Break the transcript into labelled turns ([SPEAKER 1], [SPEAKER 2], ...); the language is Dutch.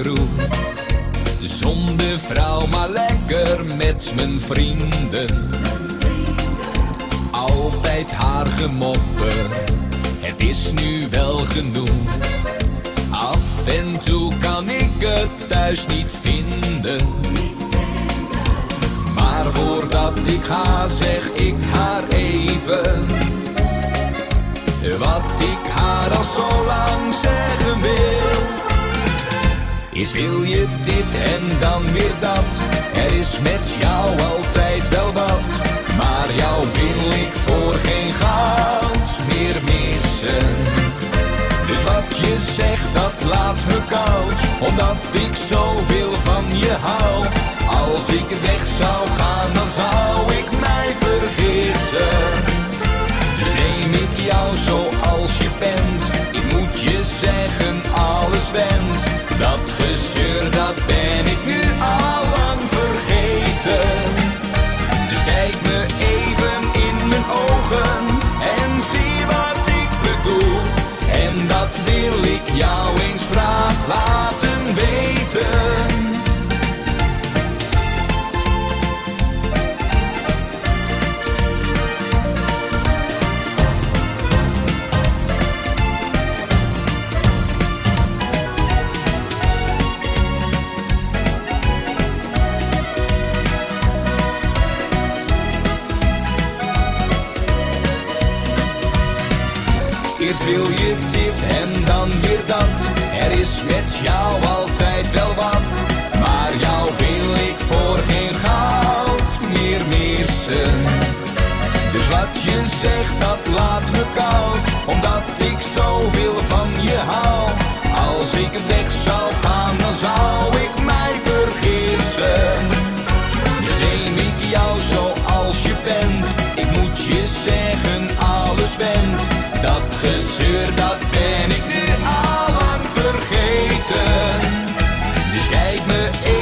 [SPEAKER 1] kroeg. Zonder vrouw, maar lekker met mijn vrienden. Altijd haar gemopper, het is nu wel genoeg. Af en toe kan ik het thuis niet vinden. Maar voordat ik ga, zeg ik haar even wat ik haar al zo lang zeggen wil. Is wil je dit en dan weer dat, er is met jou altijd wel wat. Maar jou wil ik voor geen goud meer missen. Dus wat je zegt, dat laat me koud, omdat ik zoveel van je hou. Als ik weg zou gaan, dan zou ik mij vergissen. Dus neem ik jou zoals je bent, ik moet je zeggen, alles went. Dat gezeur, dat ben ik nu al lang vergeten. Dus kijk me even in mijn ogen en zie wat ik bedoel. En dat wil ik jou eens graag laten weten. Eerst wil je dit en dan weer dat, er is met jou altijd wel wat. Maar jou wil ik voor geen goud meer missen. Dus wat je zegt, dat laat me koud, omdat ik zoveel van je hou. Als ik weg zou gaan, dan zou ik mij vergissen. Dus neem ik jou zoals je bent, ik moet je zeggen, alles went. Dat gezeur, dat ben ik nu al lang vergeten. Dus kijk me even